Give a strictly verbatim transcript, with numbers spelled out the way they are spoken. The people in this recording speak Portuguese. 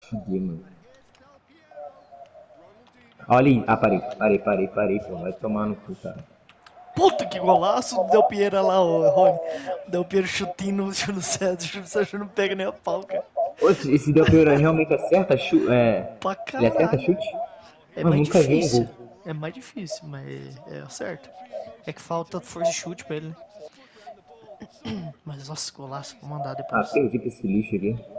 Cadê, mano? Olha aí. Ah, parei, parei, parei, parei, pô. Vai tomar no cu, cara. Puta que golaço do Del Piero lá, ô, Rony. O Del Piero chutinho no Júlio César. O Júlio César não pega nem a pau, cara. Ô, esse esse Del Piero realmente acerta chu é... Pra Ele acerta caralho. chute? É Mano, mais nunca vi um difícil. gol. É mais difícil, mas é certo. É que falta força de chute pra ele, né? Mas nossa, golaço, vou mandar Ah, depois. perdi pra esse lixo aqui.